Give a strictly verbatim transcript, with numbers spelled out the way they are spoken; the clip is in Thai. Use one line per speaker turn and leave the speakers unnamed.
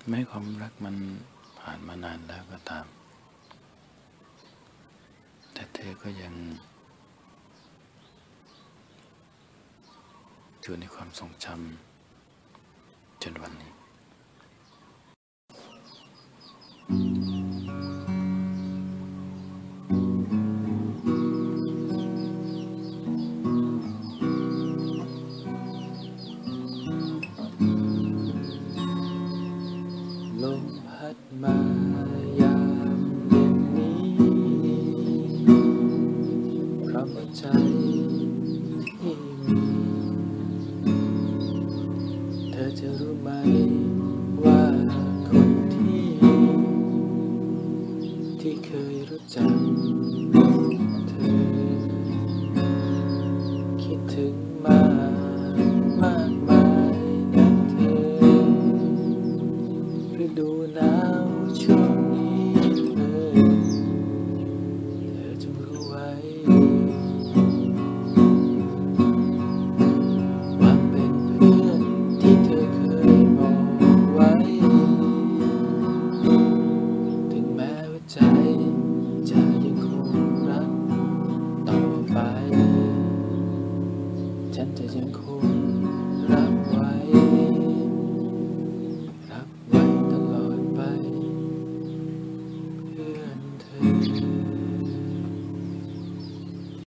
แม้ความรักมันผ่านมานานแล้วก็ตามแต่เธอก็ยังอยู่ในความทรงจำจนวันนี้
ลมพัดมายามเย็นนี้เพราะว่าใจที่มีเธอจะรู้ไหม